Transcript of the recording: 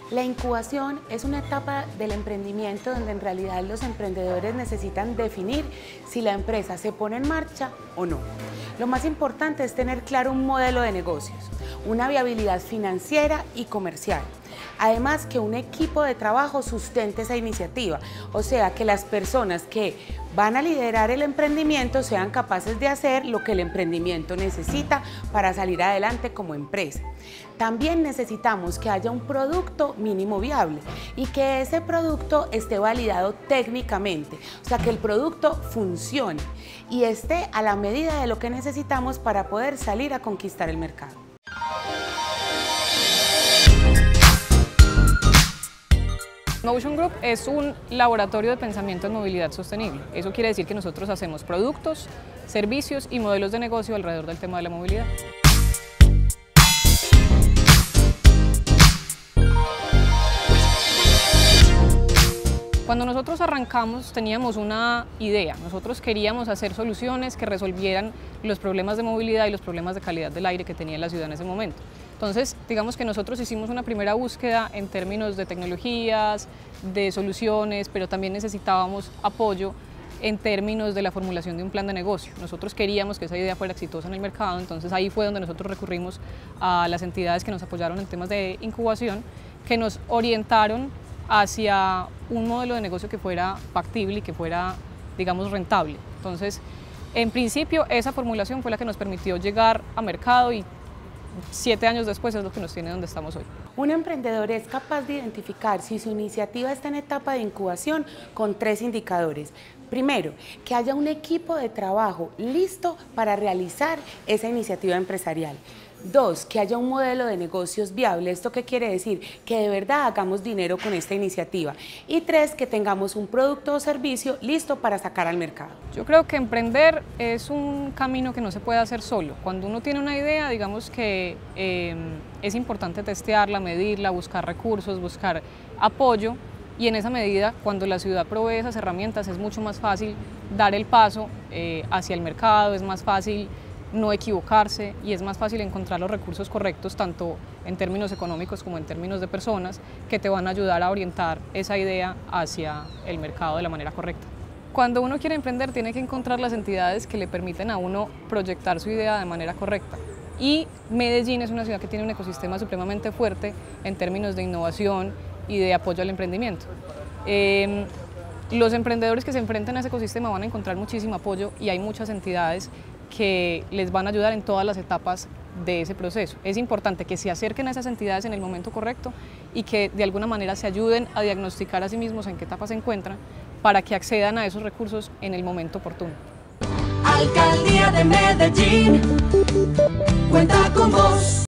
La incubación es una etapa del emprendimiento donde en realidad los emprendedores necesitan definir si la empresa se pone en marcha o no. Lo más importante es tener claro un modelo de negocios, una viabilidad financiera y comercial. Además, que un equipo de trabajo sustente esa iniciativa, o sea, que las personas que van a liderar el emprendimiento sean capaces de hacer lo que el emprendimiento necesita para salir adelante como empresa. También necesitamos que haya un producto mínimo viable y que ese producto esté validado técnicamente, o sea, que el producto funcione y esté a la medida de lo que necesitamos para poder salir a conquistar el mercado. Motion Group es un laboratorio de pensamiento en movilidad sostenible. Eso quiere decir que nosotros hacemos productos, servicios y modelos de negocio alrededor del tema de la movilidad. Cuando nosotros arrancamos teníamos una idea, nosotros queríamos hacer soluciones que resolvieran los problemas de movilidad y los problemas de calidad del aire que tenía la ciudad en ese momento. Entonces, digamos que nosotros hicimos una primera búsqueda en términos de tecnologías, de soluciones, pero también necesitábamos apoyo en términos de la formulación de un plan de negocio. Nosotros queríamos que esa idea fuera exitosa en el mercado, entonces ahí fue donde nosotros recurrimos a las entidades que nos apoyaron en temas de incubación, que nos orientaron hacia un modelo de negocio que fuera factible y que fuera, digamos, rentable. Entonces, en principio, esa formulación fue la que nos permitió llegar a mercado y 7 años después es lo que nos tiene donde estamos hoy. Un emprendedor es capaz de identificar si su iniciativa está en etapa de incubación con 3 indicadores. Primero, que haya un equipo de trabajo listo para realizar esa iniciativa empresarial. 2, que haya un modelo de negocios viable. ¿Esto qué quiere decir? Que de verdad hagamos dinero con esta iniciativa. Y 3, que tengamos un producto o servicio listo para sacar al mercado. Yo creo que emprender es un camino que no se puede hacer solo. Cuando uno tiene una idea, digamos que es importante testearla, medirla, buscar recursos, buscar apoyo. Y en esa medida, cuando la ciudad provee esas herramientas, es mucho más fácil dar el paso hacia el mercado, es más fácil no equivocarse y es más fácil encontrar los recursos correctos, tanto en términos económicos como en términos de personas, que te van a ayudar a orientar esa idea hacia el mercado de la manera correcta. Cuando uno quiere emprender, tiene que encontrar las entidades que le permiten a uno proyectar su idea de manera correcta. Y Medellín es una ciudad que tiene un ecosistema supremamente fuerte en términos de innovación y de apoyo al emprendimiento. Los emprendedores que se enfrentan a ese ecosistema van a encontrar muchísimo apoyo y hay muchas entidades que les van a ayudar en todas las etapas de ese proceso. Es importante que se acerquen a esas entidades en el momento correcto y que de alguna manera se ayuden a diagnosticar a sí mismos en qué etapa se encuentran para que accedan a esos recursos en el momento oportuno. Alcaldía de Medellín, cuenta con vos.